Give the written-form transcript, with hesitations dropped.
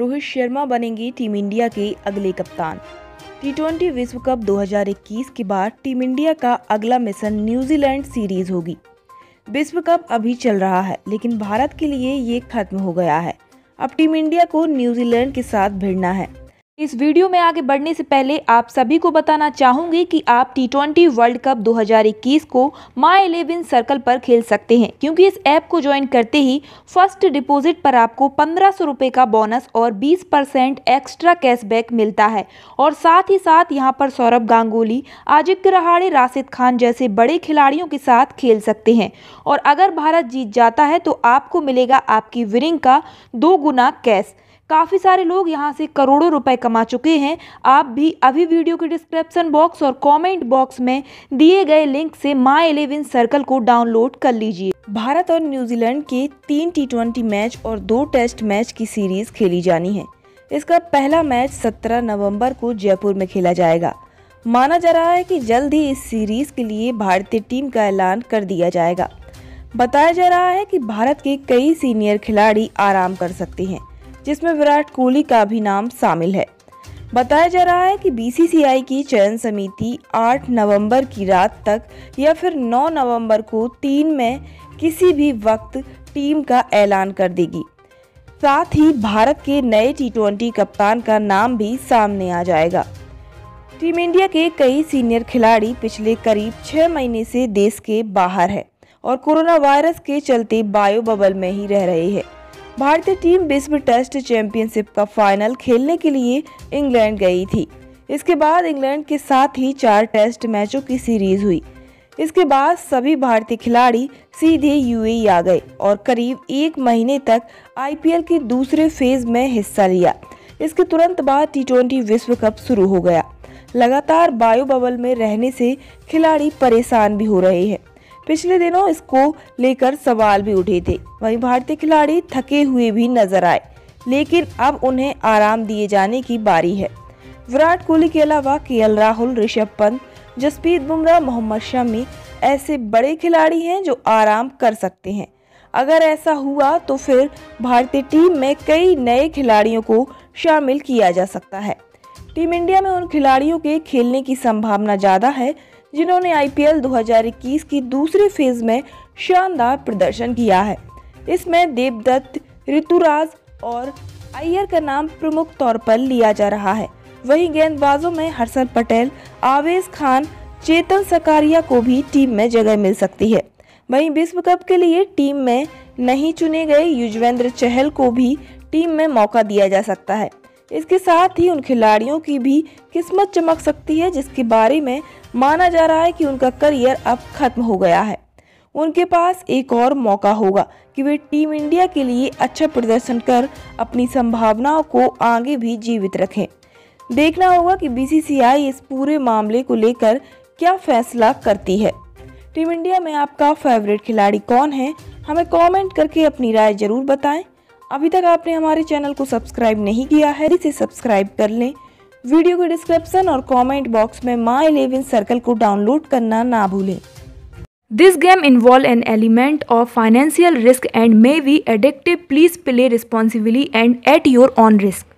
रोहित शर्मा बनेंगे team India के अगले कप्तान। टी20 विश्व कप 2021 के बाद टीम इंडिया का अगला मिशन न्यूजीलैंड सीरीज होगी। विश्व कप अभी चल रहा है, लेकिन भारत के लिए ये खत्म हो गया है। अब टीम इंडिया को न्यूजीलैंड के साथ भिड़ना है। इस वीडियो में आगे बढ़ने से पहले आप सभी को बताना चाहूंगी कि आप टी20 वर्ल्ड कप 2021 को My11 सर्कल पर खेल सकते हैं, क्योंकि इस ऐप को ज्वाइन करते ही फर्स्ट डिपॉजिट पर आपको 1500 रुपये का बोनस और 20% एक्स्ट्रा कैशबैक मिलता है। और साथ ही साथ यहां पर सौरभ गांगुली, अजिंक्य रहाणे, राशिद खान जैसे बड़े खिलाड़ियों के साथ खेल सकते हैं। और अगर भारत जीत जाता है तो आपको मिलेगा आपकी विनिंग का 2 गुना कैश। काफ़ी सारे लोग यहां से करोड़ों रुपए कमा चुके हैं। आप भी अभी वीडियो के डिस्क्रिप्शन बॉक्स और कमेंट बॉक्स में दिए गए लिंक से My11 सर्कल को डाउनलोड कर लीजिए। भारत और न्यूजीलैंड के 3 टी20 मैच और 2 टेस्ट मैच की सीरीज खेली जानी है। इसका पहला मैच 17 नवंबर को जयपुर में खेला जाएगा। माना जा रहा है कि जल्द ही इस सीरीज के लिए भारतीय टीम का ऐलान कर दिया जाएगा। बताया जा रहा है कि भारत के कई सीनियर खिलाड़ी आराम कर सकते हैं, जिसमें विराट कोहली का भी नाम शामिल है। बताया जा रहा है कि बीसीसीआई की चयन समिति 8 नवंबर की रात तक या फिर 9 नवंबर को 3 में किसी भी वक्त टीम का ऐलान कर देगी। साथ ही भारत के नए टी20 कप्तान का नाम भी सामने आ जाएगा। टीम इंडिया के कई सीनियर खिलाड़ी पिछले करीब 6 महीने से देश के बाहर है और कोरोना वायरस के चलते बायो बबल में ही रह रहे हैं। भारतीय टीम विश्व टेस्ट चैंपियनशिप का फाइनल खेलने के लिए इंग्लैंड गई थी। इसके बाद इंग्लैंड के साथ ही 4 टेस्ट मैचों की सीरीज हुई। इसके बाद सभी भारतीय खिलाड़ी सीधे यूएई आ गए और करीब 1 महीने तक आईपीएल के दूसरे फेज में हिस्सा लिया। इसके तुरंत बाद टी20 विश्व कप शुरू हो गया। लगातार बायो बबल में रहने से खिलाड़ी परेशान भी हो रहे हैं। पिछले दिनों इसको लेकर सवाल भी उठे थे। वहीं भारतीय खिलाड़ी थके हुए भी नजर आए, लेकिन अब उन्हें आराम दिए जाने की बारी है। विराट कोहली के अलावा केएल राहुल, ऋषभ पंत, जसप्रीत बुमराह, मोहम्मद शमी ऐसे बड़े खिलाड़ी हैं जो आराम कर सकते हैं। अगर ऐसा हुआ तो फिर भारतीय टीम में कई नए खिलाड़ियों को शामिल किया जा सकता है। टीम इंडिया में उन खिलाड़ियों के खेलने की संभावना ज़्यादा है जिन्होंने आईपीएल 2021 की दूसरे फेज में शानदार प्रदर्शन किया है। इसमें देवदत्त, ऋतुराज और अय्यर का नाम प्रमुख तौर पर लिया जा रहा है। वहीं गेंदबाजों में हर्षल पटेल, आवेश खान, चेतन सकारिया को भी टीम में जगह मिल सकती है। वहीं विश्व कप के लिए टीम में नहीं चुने गए युजवेंद्र चहल को भी टीम में मौका दिया जा सकता है। इसके साथ ही उन खिलाड़ियों की भी किस्मत चमक सकती है जिसके बारे में माना जा रहा है कि उनका करियर अब खत्म हो गया है। उनके पास एक और मौका होगा कि वे टीम इंडिया के लिए अच्छा प्रदर्शन कर अपनी संभावनाओं को आगे भी जीवित रखें। देखना होगा कि बीसीसीआई इस पूरे मामले को लेकर क्या फैसला करती है। टीम इंडिया में आपका फेवरेट खिलाड़ी कौन है? हमें कमेंट करके अपनी राय जरूर बताएं। अभी तक आपने हमारे चैनल को सब्सक्राइब नहीं किया है, इसे सब्सक्राइब कर लें। वीडियो के डिस्क्रिप्शन और कमेंट बॉक्स में My11 सर्कल को डाउनलोड करना ना भूलें। This game involves an element of financial risk and may be addictive. Please play responsibly and at your own risk.